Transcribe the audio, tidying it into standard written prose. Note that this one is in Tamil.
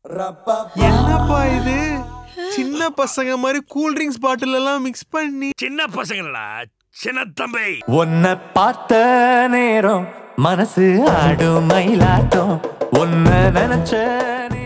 என்னப்பா இது சின்ன பசங்க மாதிரி கூல் ட்ரிங்க்ஸ் பாட்டில் எல்லாம் மிக்ஸ் பண்ணி சின்ன பசங்களா சின்ன தம்பி உன்னை பார்த்த நேரம் மனசு ஆடும் மயிலாட்டம் உன்னை நினைச்ச